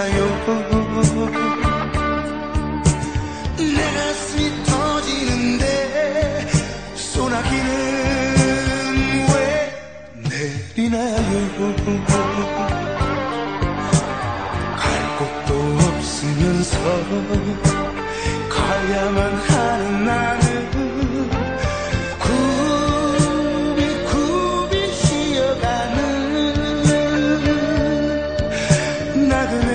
우는가요? 내 가슴이 터지는데 소나기는 왜 내리나요? 갈 곳도 없으면서 가야만 하는 나는 굽이굽이 쉬어가는 나그네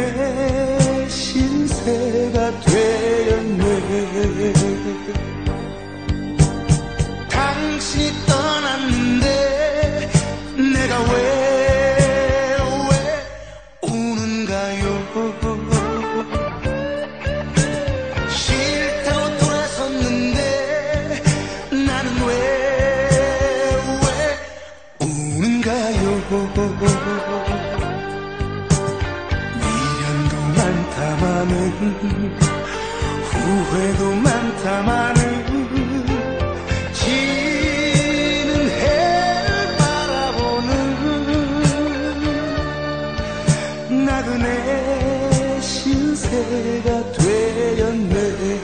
신세가 되었네. 당신이 떠났는데 내가 왜 우는가요? 싫다고 돌아섰는데 나는 왜 우는가요? 미련도 많다마는 후회도 많다마는 지는 해를 바라보는 나그네 신세가 되었네.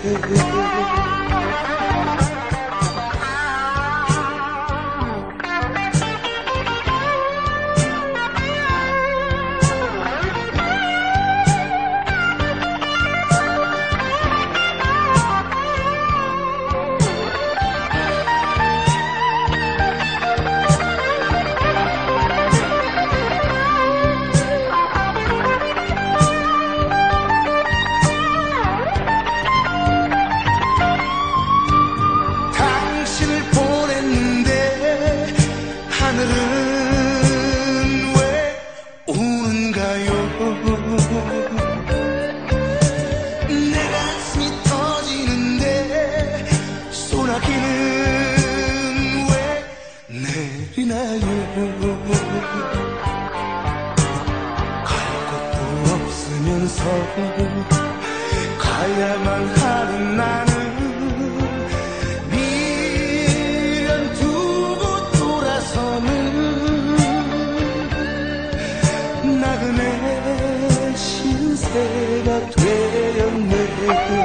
하늘은 왜 우는가요? 내 가슴이 터지는데 소나기는 왜 내리나요? 갈 곳도 없으면서 가야만 하는 나는 나그네 신세가 되었네.